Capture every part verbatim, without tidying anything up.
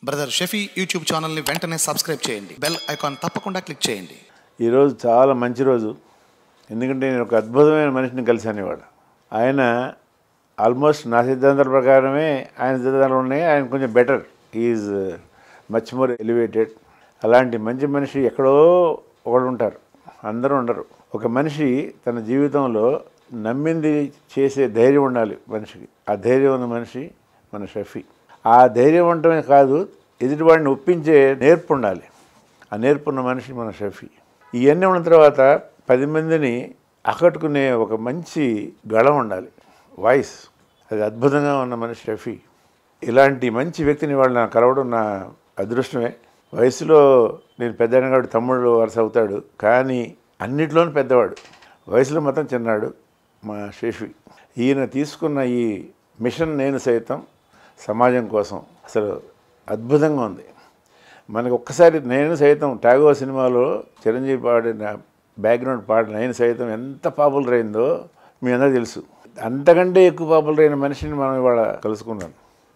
Brother Shafi YouTube ఛానల్ని వెంటనే subscribe చేయండి. బెల్ ఐకాన్ తప్పకుండా క్లిక్ చేయండి. ఈరోజు చాలా మంచి రోజు. ఎందుకంటే నేను ఒక అద్భుతమైన మనిషిని కలిశాను ఇవాళ. ఆయన ఆల్మోస్ట్ నా సిద్ధాంతాల ప్రకారమే ఆయన సిద్ధాంతాలు ఉన్నాయి. ఆయన కొంచెం better, is much more elevated. అలాంటి మంచి మనిషి ఎక్కడో ఒకడు ఉంటారు, అందరూ ఉండరు. ఒక మనిషి తన జీవితంలో నమ్మింది చేసే ధైర్యం ఉండాలి మనిషికి. ఆ ధైర్యం ఉన్న మనిషి మన షఫీ. ఆ ధైర్యం ఉండటమే కాదు, ఎదుటివాడిని ఒప్పించే నేర్పు ఉండాలి. ఆ నేర్పున్న మనిషి మన షఫీ. ఇవన్నీ ఉన్న తర్వాత పది మందిని ఆకట్టుకునే ఒక మంచి గళం ఉండాలి, వాయిస్. అది అద్భుతంగా ఉన్న మనిషి షఫీ. ఇలాంటి మంచి వ్యక్తిని వాళ్ళు నాకు కలవడం నా అదృష్టమే. వయసులో నేను పెద్దవాడిని కాబట్టి తమ్ముడు వరుస అవుతాడు, కానీ అన్నిట్లోనూ పెద్దవాడు. వయసులో మొత్తం చిన్నాడు మా షఫీ. ఈయన తీసుకున్న ఈ మిషన్ నేను సైతం సమాజం కోసం అసలు అద్భుతంగా ఉంది. మనకు ఒక్కసారి నేను సైతం టాగోర్ సినిమాలో చిరంజీవి పాడిన బ్యాక్గ్రౌండ్ పాట నేను సైతం ఎంత పాపులర్ అయిందో మీ అందరూ తెలుసు. అంతకంటే ఎక్కువ పాపులర్ అయిన మనిషిని మనం ఇవాళ కలుసుకున్నాం.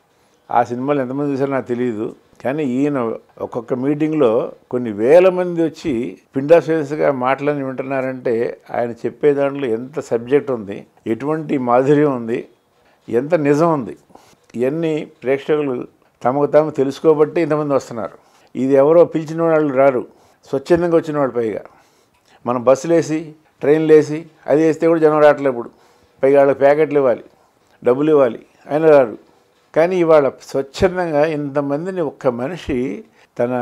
ఆ సినిమాలు ఎంతమంది చూసారో నాకు తెలియదు, కానీ ఈయన ఒక్కొక్క మీటింగ్లో కొన్ని వేల మంది వచ్చి పిండాఫేస్గా మాటలని వింటున్నారంటే ఆయన చెప్పే దాంట్లో ఎంత సబ్జెక్ట్ ఉంది, ఎటువంటి మాధుర్యం ఉంది, ఎంత నిజం ఉంది. ఇవన్నీ ప్రేక్షకులు తమకు తాము తెలుసుకోబట్టి ఇంతమంది వస్తున్నారు. ఇది ఎవరో పిలిచిన వాళ్ళు రారు, స్వచ్ఛందంగా వచ్చిన వాళ్ళు. పైగా మనం బస్సులు వేసి ట్రైన్లు వేసి అది వేస్తే కూడా జనం రావట్లేదు. ఇప్పుడు పైగా వాళ్ళకి ప్యాకెట్లు ఇవ్వాలి, డబ్బులు ఇవ్వాలి, అయినా రారు. కానీ ఇవాళ స్వచ్ఛందంగా ఇంతమందిని ఒక్క మనిషి తన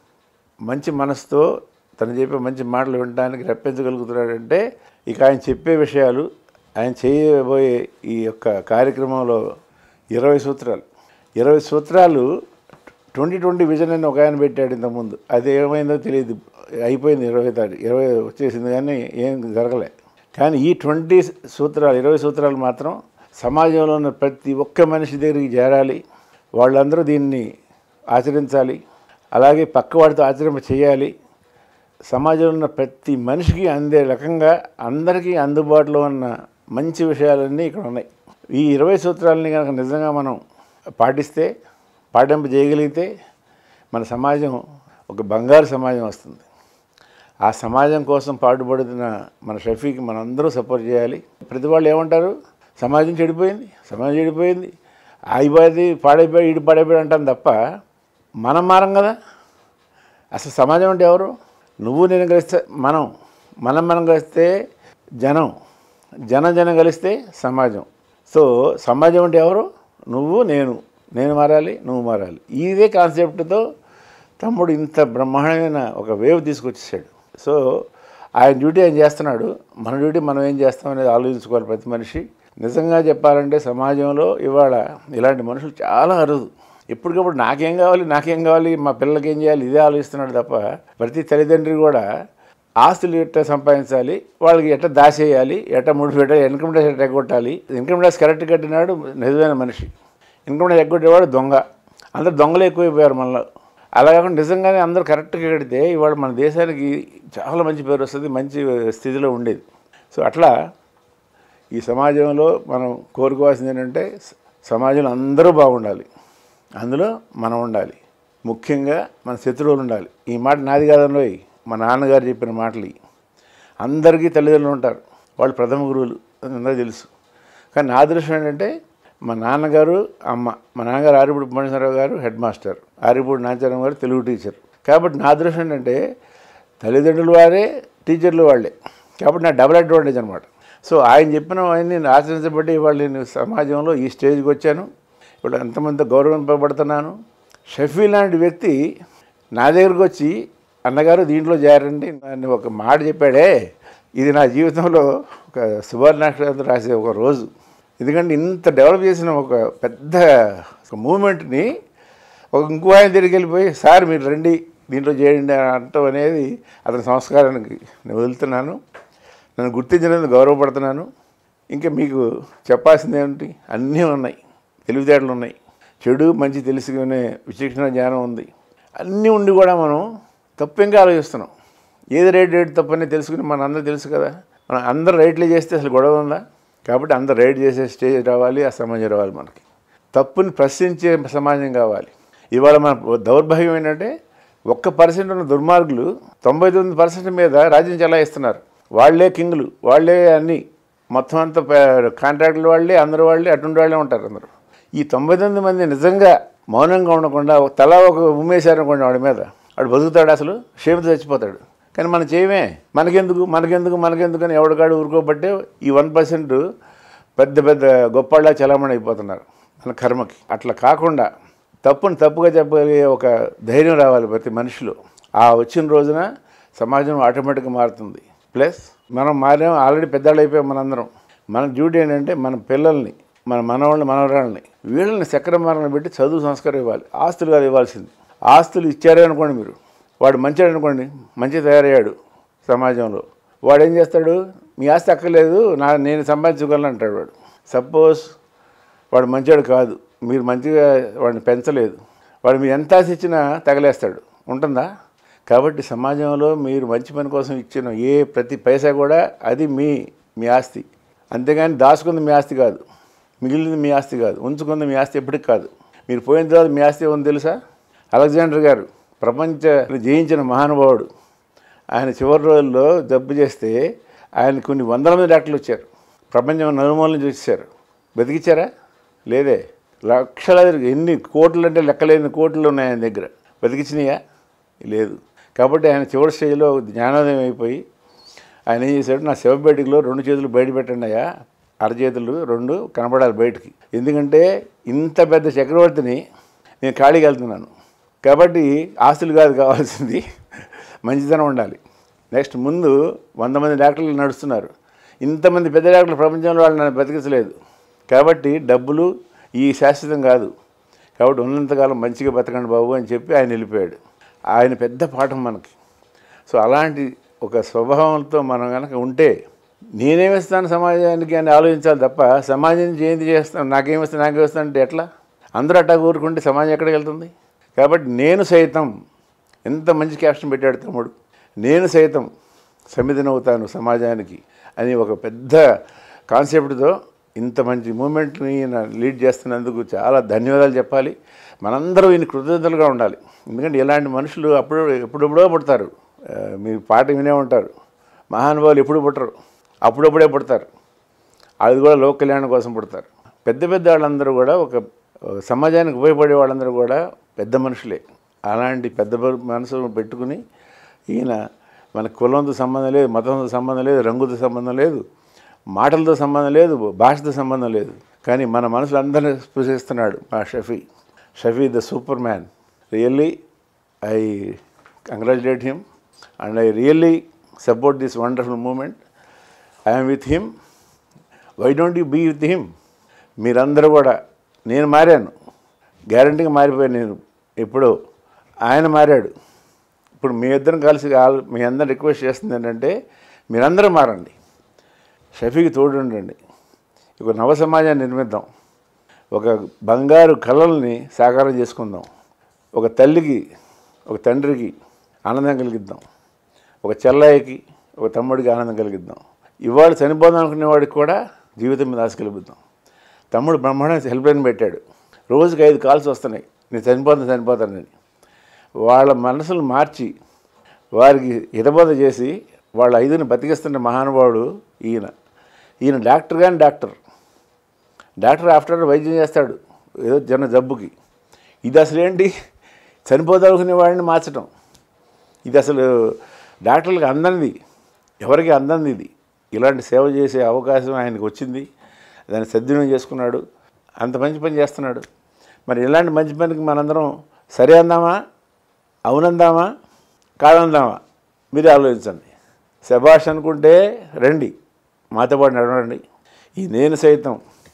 మంచి మనసుతో తను చెప్పే మంచి మాటలు వినడానికి రప్పించగలుగుతున్నాడంటే ఇక ఆయన చెప్పే విషయాలు, ఆయన చేయబోయే ఈ యొక్క కార్యక్రమంలో ఇరవై సూత్రాలు ఇరవై సూత్రాలు ట్వంటీ ట్వంటీ విజన్ అని ఒక ఆయన పెట్టాడు ఇంతకుముందు. అది ఏమైందో తెలియదు, అయిపోయింది. ఇరవై తారీఖు ఇరవై వచ్చేసింది కానీ ఏం జరగలే. కానీ ఈ ట్వంటీ సూత్రాలు ఇరవై సూత్రాలు మాత్రం సమాజంలో ఉన్న ప్రతి ఒక్క మనిషి దగ్గరికి చేరాలి. వాళ్ళందరూ దీన్ని ఆచరించాలి, అలాగే పక్కవాడితో ఆచరింప చేయాలి. సమాజంలో ఉన్న ప్రతి మనిషికి అందే రకంగా అందరికీ అందుబాటులో ఉన్న మంచి విషయాలన్నీ ఇక్కడ ఉన్నాయి. ఈ ఇరవై సూత్రాలని కనుక నిజంగా మనం పాటిస్తే, పాటింప చేయగలిగితే మన సమాజం ఒక బంగారు సమాజం వస్తుంది. ఆ సమాజం కోసం పాటుపడుతున్న మన షఫీకి మనందరూ సపోర్ట్ చేయాలి. ప్రతి వాళ్ళు ఏమంటారు, సమాజం చెడిపోయింది, సమాజం చెడిపోయింది, అయిపోయింది, పాడైపోయి ఇటు పాడైపోయి అంటాం తప్ప మనం మారం కదా. అసలు సమాజం అంటే ఎవరు? నువ్వు నేను కలిస్తే మనం, మనం మనం కలిస్తే జనం, జనం జనం కలిస్తే సమాజం. సో సమాజం అంటే ఎవరు? నువ్వు నేను, నేను మారాలి, నువ్వు మారాలి. ఇదే కాన్సెప్ట్తో తమ్ముడు ఇంత బ్రహ్మాండమైన ఒక వేవ్ తీసుకొచ్చేసాడు. సో ఆయన డ్యూటీ ఆయన చేస్తున్నాడు, మన డ్యూటీ మనం ఏం చేస్తాం అనేది ఆలోచించుకోవాలి ప్రతి మనిషి. నిజంగా చెప్పాలంటే సమాజంలో ఇవాళ ఇలాంటి మనుషులు చాలా అరుదు. ఎప్పటికప్పుడు నాకేం కావాలి, నాకేం కావాలి, మా పిల్లలకి ఏం చేయాలి, ఇదే ఆలోచిస్తున్నాడు తప్ప ప్రతి తల్లిదండ్రి కూడా ఆస్తులు ఎట్లా సంపాదించాలి, వాళ్ళకి ఎట్లా దాచేయాలి, ఎట్లా ముడి పెట్టాలి, ఇన్కమ్ ట్యాక్స్ ఎట్లా ఎగ్గొట్టాలి. ఇన్కమ్ ట్యాక్స్ కరెక్ట్ కట్టినాడు నిజమైన మనిషి, ఇన్కమ్ ట్యాక్స్ ఎగ్గొట్టేవాడు దొంగ. అందరు దొంగలు ఎక్కువైపోయారు మనలో. అలా కాకుండా నిజంగానే అందరూ కరెక్ట్గా కడితే ఇవాళ మన దేశానికి చాలా మంచి పేరు వస్తుంది, మంచి స్థితిలో ఉండేది. సో అట్లా ఈ సమాజంలో మనం కోరుకోవాల్సింది ఏంటంటే సమాజంలో అందరూ బాగుండాలి, అందులో మనం ఉండాలి. ముఖ్యంగా మన శత్రువులు ఉండాలి. ఈ మాట నాది కాదంలో, మా నాన్నగారు చెప్పిన మాటలు. అందరికీ తల్లిదండ్రులు ఉంటారు, వాళ్ళు ప్రథమ గురువులు, అందరూ తెలుసు. కానీ నా అదృష్టం ఏంటంటే మా నాన్నగారు అమ్మ. మా నాన్నగారు ఆరిపూడి మణేశ్వరరావు గారు హెడ్ మాస్టర్, ఆరిపూడి నాచారం గారు తెలుగు టీచర్. కాబట్టి నా అదృష్టం ఏంటంటే తల్లిదండ్రులు వారే, టీచర్లు వాళ్ళే. కాబట్టి నా డబుల్ అడ్వాంటేజ్ అనమాట. సో ఆయన చెప్పిన ఆయన్ని ఆచరించబట్టి ఇవాళ నేను సమాజంలో ఈ స్టేజ్కి వచ్చాను. ఇప్పుడు ఎంతమంది గౌరవింపబడుతున్నాను. షఫీ లాంటి వ్యక్తి నా దగ్గరకు వచ్చి అన్నగారు దీంట్లో చేరండి అని ఒక మాట చెప్పాడే, ఇది నా జీవితంలో ఒక సువర్ణాక్షరాలతో రాసే ఒక రోజు. ఎందుకంటే ఇంత డెవలప్ చేసిన ఒక పెద్ద ఒక మూమెంట్ని ఒక ఇంకో ఆయన దగ్గరికి వెళ్ళిపోయి సార్ మీరు రండి దీంట్లో చేయండి అని అంటాం అనేది అతని సంస్కారానికి నేను వదులుతున్నాను. నన్ను గుర్తించినందుకు గౌరవపడుతున్నాను. ఇంకా మీకు చెప్పాల్సింది ఏమిటి, అన్నీ ఉన్నాయి, తెలివితేటలు ఉన్నాయి, చెడు మంచి తెలుసుకునే విచక్షణ జ్ఞానం ఉంది. అన్నీ ఉండి కూడా మనం తప్పేంగా ఆలోచిస్తున్నాం. ఏది రైట్ రైట్ తప్పని తెలుసుకుని మన అందరూ తెలుసు కదా. మనం అందరూ రైట్లే చేస్తే అసలు గొడవ ఉందా? కాబట్టి అందరూ రైట్ చేసే స్టేజ్ రావాలి, ఆ సమాజం రావాలి. మనకి తప్పుని ప్రశ్నించే సమాజం కావాలి. ఇవాళ మన దౌర్భాగ్యం ఏంటంటే ఒక్క పర్సెంట్ ఉన్న దుర్మార్గులు తొంభై తొమ్మిది పర్సెంట్ మీద రాజ్యం చెలాయిస్తున్నారు. వాళ్లే కింగులు, వాళ్లే అన్నీ, మొత్తం అంతా కాంట్రాక్టులు వాళ్ళే, అందరూ వాళ్ళే, అటువంటి వాళ్ళే ఉంటారు అందరూ. ఈ తొంభై తొమ్మిది మంది నిజంగా మౌనంగా ఉండకుండా తలా ఒక ఉమ్మేశారనుకోండి వాడి మీద, వాడు బతుకుతాడు, అసలు క్షేమత చచ్చిపోతాడు. కానీ మనం చేయమే, మనకెందుకు మనకెందుకు మనకెందుకు అని ఎవడికాడు ఊరుకోబట్టే ఈ వన్ పర్సెంట్ పెద్ద పెద్ద గొప్పళ్ళ చలామణి అయిపోతున్నారు మన కర్మకి. అట్లా కాకుండా తప్పుని తప్పుగా చెప్పగలిగే ఒక ధైర్యం రావాలి ప్రతి మనిషిలో. ఆ వచ్చిన రోజున సమాజం ఆటోమేటిక్గా మారుతుంది. ప్లస్ మనం మారాం, ఆల్రెడీ పెద్దవాళ్ళు అయిపోయాం మనందరం. మన డ్యూటీ ఏంటంటే మన పిల్లల్ని, మన మనవాళ్ళని మనవరాళ్ళని వీళ్ళని చక్రమార్గం పెట్టి చదువు సంస్కారం ఇవ్వాలి. ఆస్తులు కాదు ఇవ్వాల్సింది. ఆస్తులు ఇచ్చారే అనుకోండి, మీరు వాడు మంచివాడు అనుకోండి, మంచి తయారయ్యాడు సమాజంలో, వాడు ఏం చేస్తాడు, మీ ఆస్తి అక్కర్లేదు నా నేను సంపాదించుకోవాలని అంటాడు వాడు. సపోజ్ వాడు మంచివాడు కాదు, మీరు మంచిగా వాడిని పెంచలేదు, వాడు మీరు ఎంత ఆశ ఇచ్చినా తగలేస్తాడు. ఉంటుందా? కాబట్టి సమాజంలో మీరు మంచి పని కోసం ఇచ్చిన ఏ ప్రతి పైసా కూడా అది మీ మీ ఆస్తి. అంతేగాని దాచుకుంది మీ ఆస్తి కాదు, మిగిలింది మీ ఆస్తి కాదు, ఉంచుకుంది మీ ఆస్తి ఎప్పటికి కాదు. మీరు పోయిన తర్వాత మీ ఆస్తి ఏముంది తెలుసా? అలెగ్జాండర్ గారు ప్రపంచ జయించిన మహానుభావుడు, ఆయన చివరి రోజుల్లో జబ్బు చేస్తే ఆయన కొన్ని వందల మంది డాక్టర్లు వచ్చారు, ప్రపంచం నలుమూలని చూసేశారు. బతికిచ్చారా? లేదే. లక్షలాది, ఎన్ని కోట్లు అంటే లెక్కలేని కోట్లు ఉన్నాయి ఆయన దగ్గర, బతికిచ్చినాయా? లేదు. కాబట్టి ఆయన చివరి స్టేజ్లో జ్ఞానోదయం అయిపోయి ఆయన ఏం చేశాడు, నా శవపేటికలో రెండు చేతులు బయట పెట్టండి అయ్యా, అరచేతులు రెండు కనపడాలి బయటికి, ఎందుకంటే ఇంత పెద్ద చక్రవర్తిని నేను ఖాళీకి వెళ్తున్నాను. కాబట్టి ఆస్తులు కాదు కావాల్సింది, మంచితనం ఉండాలి. నెక్స్ట్ ముందు వంద మంది డాక్టర్లు నడుస్తున్నారు, ఇంతమంది పెద్ద డాక్టర్లు ప్రపంచంలో వాళ్ళు నన్ను బతికించలేదు. కాబట్టి డబ్బులు ఈ శాశ్వతం కాదు, కాబట్టి ఉన్నంతకాలం మంచిగా బతకండి బాబు అని చెప్పి ఆయన వెళ్ళిపోయాడు. ఆయన పెద్ద పాఠం మనకి. సో అలాంటి ఒక స్వభావంతో మనం కనుక ఉంటే నేనేమిస్తాను సమాజానికి అని ఆలోచించాలి తప్ప సమాజం ఏంది చేస్తాను, నాకేమిస్తాను నాకేమిస్తాను అంటే ఎట్లా? అందరూ అట్టా కోరుకుంటే సమాజం ఎక్కడికి వెళ్తుంది? కాబట్టి నేను సైతం, ఎంత మంచి క్యాప్షన్ పెట్టాడు తమ్ముడు, నేను సైతం సమిధినవుతాను సమాజానికి అని ఒక పెద్ద కాన్సెప్ట్తో ఇంత మంచి మూమెంట్ని లీడ్ చేస్తున్నందుకు చాలా ధన్యవాదాలు చెప్పాలి. మనందరం ఈయన కృతజ్ఞతలుగా ఉండాలి. ఎందుకంటే ఇలాంటి మనుషులు అప్పుడు ఎప్పుడెప్పుడో పుడతారు. మీరు పాట వినే ఉంటారు, మహానుభావులు ఎప్పుడు పుట్టరు, అప్పుడప్పుడే పుడతారు. అది కూడా లోక కళ్యాణం కోసం పుడతారు. పెద్ద పెద్ద వాళ్ళందరూ కూడా ఒక సమాజానికి ఉపయోగపడే వాళ్ళందరూ కూడా పెద్ద మనుషులే. అలాంటి పెద్ద మనసు పెట్టుకుని ఈయన మన కులంతో సంబంధం లేదు, మతంతో సంబంధం లేదు, రంగుతో సంబంధం లేదు, మాటలతో సంబంధం లేదు, భాషతో సంబంధం లేదు, కానీ మన మనసులు అందరినీ స్పృశిస్తున్నాడు మా Shafi. Shafi the super man. Really I congratulate him and I really support this wonderful moment. I'm with him, why don't you be with him? మీరందరూ కూడా, నేను మారాను, గ్యారంటీగా మారిపోయాను నేను ఎప్పుడో, ఆయన మారాడు. ఇప్పుడు మీ ఇద్దరం కలిసి మీ అందరం రిక్వెస్ట్ చేస్తుంది ఏంటంటే మీరందరూ మారండి, షఫీకి తోడు ఉండండి, ఒక నవ సమాజాన్ని నిర్మిద్దాం, ఒక బంగారు కళల్ని సాకారం చేసుకుందాం, ఒక తల్లికి ఒక తండ్రికి ఆనందం కలిగిద్దాం, ఒక చెల్లాయికి ఒక తమ్ముడికి ఆనందం కలిగిద్దాం. ఇవాళ చనిపోదాం అనుకునేవాడికి కూడా జీవితం మీద ఆశ కలిగిద్దాం. తమ్ముడు బ్రహ్మాండ హెల్ప్ లైన్ పెట్టాడు, రోజుకి ఐదు కాల్స్ వస్తున్నాయి, నేను చనిపోతాను చనిపోతానని. వాళ్ళ మనసులు మార్చి వారికి హితబోధ చేసి వాళ్ళ ఐదుని బతికిస్తున్న మహానుభావుడు ఈయన. ఈయన డాక్టర్ కానీ డాక్టర్ డాక్టర్ ఆఫ్టర్ వైద్యం చేస్తాడు ఏదో జన జబ్బుకి. ఇది అసలు ఏంటి, చనిపోదనుకునే వాడిని మార్చడం, ఇది అసలు డాక్టర్లకు అందంది, ఎవరికి అందంది ఇది. ఇలాంటి సేవ చేసే అవకాశం ఆయనకు వచ్చింది, దాన్ని సద్వినియోగం చేసుకున్నాడు, అంత మంచి పని చేస్తున్నాడు. మరి ఇలాంటి మంచి పనికి మనందరం సరే అందామా, అవునందామా, కాదందామా? మీరే ఆలోచించండి. శభాష్ అనుకుంటే రండి, మాతో పాటు నడవండి. ఈ నేను సైతం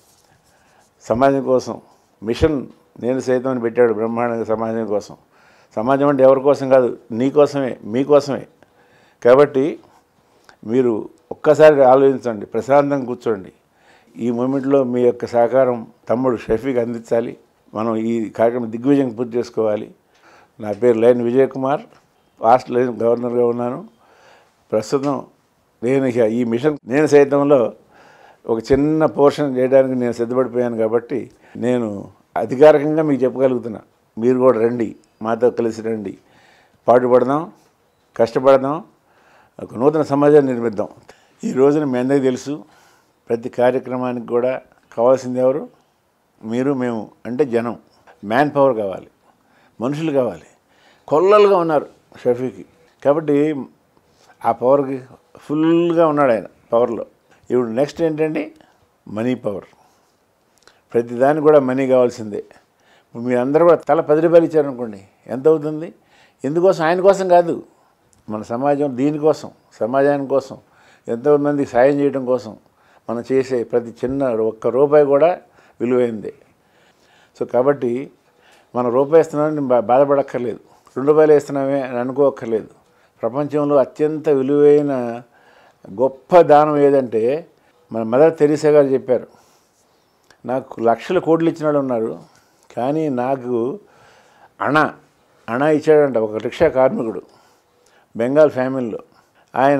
సమాజం కోసం మిషన్ నేను సైతం అని పెట్టాడు బ్రహ్మాండంగా సమాజం కోసం. సమాజం అంటే ఎవరి కోసం కాదు, నీ కోసమే, మీకోసమే. కాబట్టి మీరు ఒక్కసారి ఆలోచించండి, ప్రశాంతంగా కూర్చోండి. ఈ మూమెంట్లో మీ యొక్క సహకారం తమ్ముడు షఫీకి అందించాలి. మనం ఈ కార్యక్రమం దిగ్విజయం పూర్తి చేసుకోవాలి. నా పేరు lion Vijay Kumar, past lion గవర్నర్గా ఉన్నాను. ప్రస్తుతం నేను ఈ మిషన్ నేను సైతంలో ఒక చిన్న పోర్షన్ చేయడానికి నేను సిద్ధపడిపోయాను. కాబట్టి నేను అధికారికంగా మీకు చెప్పగలుగుతున్నా, మీరు కూడా రండి, మాతో కలిసి రండి, పాటుపడదాం, కష్టపడదాం, ఒక నూతన సమాజాన్ని నిర్మిద్దాం. ఈ రోజున మీ అందరికీ తెలుసు, ప్రతి కార్యక్రమానికి కూడా కావాల్సింది ఎవరు? మీరు, మేము. అంటే జనం, మ్యాన్ పవర్ కావాలి, మనుషులు కావాలి. కొల్లలుగా ఉన్నారు షఫీకి. కాబట్టి ఆ పవర్కి ఫుల్గా ఉన్నాడు ఆయన పవర్లో. ఇప్పుడు నెక్స్ట్ ఏంటండి? Money power. ప్రతిదానికి కూడా మనీ కావాల్సిందే. ఇప్పుడు మీరు అందరూ కూడా తల పది రూపాయలు ఇచ్చారనుకోండి, ఎంత అవుతుంది? ఎందుకోసం? ఆయన కోసం కాదు, మన సమాజం దీనికోసం, సమాజాని కోసం, ఎంతోమందికి సాయం చేయడం కోసం మనం చేసే ప్రతి చిన్న ఒక్క రూపాయి కూడా విలువైందే. సో కాబట్టి మనం రూపాయి ఇస్తున్నామని బా బాధపడక్కర్లేదు, రెండు రూపాయలు ఇస్తున్నామే అని అనుకోక్కర్లేదు. ప్రపంచంలో అత్యంత విలువైన గొప్ప దానం ఏదంటే, మన మదర్ తెరీసా గారు చెప్పారు, నాకు లక్షల కోట్లు ఇచ్చిన వాళ్ళు ఉన్నారు, కానీ నాకు అణ అణ ఇచ్చాడంట ఒక రిక్షా కార్మికుడు, బెంగాల్ ఫ్యామిలీలో. ఆయన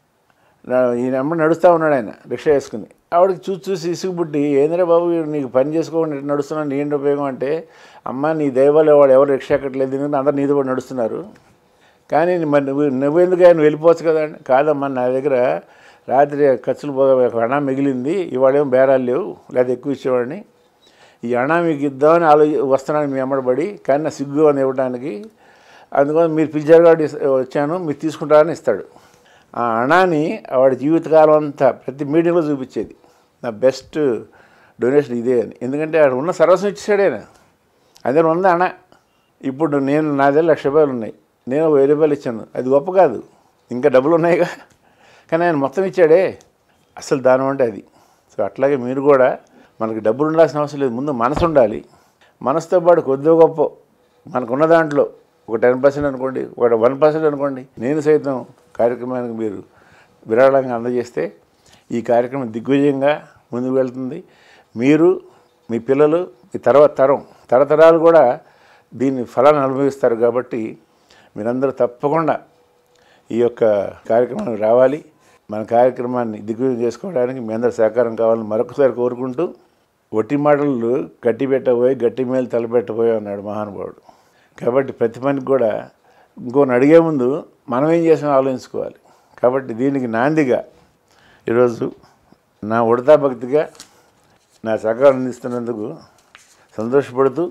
ఈయన అమ్మ నడుస్తూ ఉన్నాడు, ఆయన రిక్షా వేసుకుని. ఆవిడకి చూసి చూసి ఇసుగుబుట్టి, ఏంద్రా బాబు నీకు పని చేసుకోకుండా నడుస్తున్నాను, ఏంటి ఉపయోగం అంటే, అమ్మ నీ దైవాలు వాడు ఎవరు రిక్షా ఎక్కట్లేదు, ఎందుకంటే అందరు నీతో కూడా నడుస్తున్నారు, కానీ మరి నువ్వు నువ్వెందుకు ఆయన వెళ్ళిపోవచ్చు కదా అండి. కాదమ్మా, నా దగ్గర రాత్రి ఖర్చులు పోగా అణ మిగిలింది, ఇవాళేమో బేరాలు లేవు, లేదా ఎక్కువ ఇచ్చేవాడిని, ఈ అణ మీకు ఇద్దామని ఆలోచి వస్తున్నాను మీ అమ్మడబడి, కానీ నా సిగ్గు అని ఇవ్వడానికి, అందుకని మీరు పిలిచారు కాబట్టి వచ్చాను, మీరు తీసుకుంటారని ఇస్తాడు. ఆ అణాని వాడి జీవితకాలం అంతా ప్రతి మీటింగ్లో చూపించేది, నా బెస్ట్ డొనేషన్ ఇదే అని. ఎందుకంటే ఆడ ఉన్న సర్వస్వం ఇచ్చేసాడు ఆయన, అదే ఉంది అణ. ఇప్పుడు నేను నా దగ్గర లక్ష రూపాయలు ఉన్నాయి, నేను వెయ్యి రూపాయలు ఇచ్చాను, అది గొప్ప కాదు, ఇంకా డబ్బులు ఉన్నాయిగా, కానీ ఆయన మొత్తం ఇచ్చాడే, అసలు దానం అంటే అది. సో అట్లాగే మీరు కూడా, మనకి డబ్బులు ఉండాల్సిన అవసరం లేదు, ముందు మనసు ఉండాలి. మనసుతో పాటు కొద్దిగా గొప్ప మనకున్న దాంట్లో ఒక టెన్ పర్సెంట్ అనుకోండి, ఒక వన్ పర్సెంట్ అనుకోండి, నేను సైతం కార్యక్రమానికి మీరు విరాళంగా అందజేస్తే ఈ కార్యక్రమం దిగ్విజయంగా ముందుకు వెళ్తుంది. మీరు, మీ పిల్లలు, మీ తర్వాత తరం తరతరాలు కూడా దీన్ని ఫలాన్ని అనుభవిస్తారు. కాబట్టి మీరందరూ తప్పకుండా ఈ యొక్క కార్యక్రమానికి రావాలి. మన కార్యక్రమాన్ని దిగ్విజయం చేసుకోవడానికి మీ అందరి సహకారం కావాలని మరొకసారి కోరుకుంటూ, ఒట్టి మాటలు గట్టి పెట్టబోయి గట్టి మేలు తలపెట్టబోయి అన్నాడు మహానుభావుడు. కాబట్టి ప్రతి పనికి కూడా ఇంకోని అడిగే ముందు మనం ఏం చేసామో ఆలోచించుకోవాలి. కాబట్టి దీనికి నాందిగా ఈరోజు నా ఉడతా భక్తిగా నా సహకారం అందిస్తున్నందుకు సంతోషపడుతూ,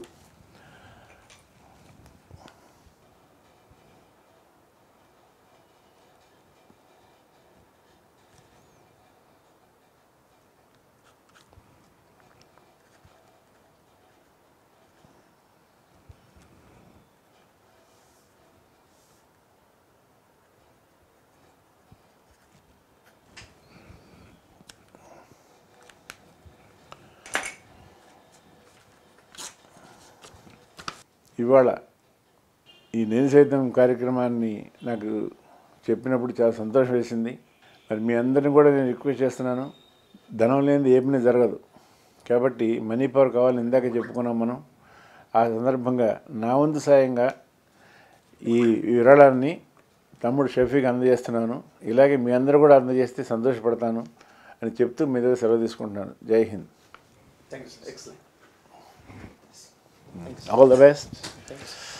ఇవాళ ఈ నేను సైతం కార్యక్రమాన్ని నాకు చెప్పినప్పుడు చాలా సంతోషం వేసింది. మరి మీ అందరిని కూడా నేను రిక్వెస్ట్ చేస్తున్నాను, ధనం లేనిది ఏ పని జరగదు. కాబట్టి మనీ పవర్ కావాలని ఇందాక చెప్పుకున్నాం మనం. ఆ సందర్భంగా నా వంతు సాయంగా ఈ విరాళాన్ని తమ్ముడు షఫీకి అందజేస్తున్నాను. ఇలాగే మీ అందరూ కూడా అందజేస్తే సంతోషపడతాను అని చెప్తూ మీ దగ్గర సెలవు తీసుకుంటున్నాను. జై హింద్. Thank you. All the best. Thanks.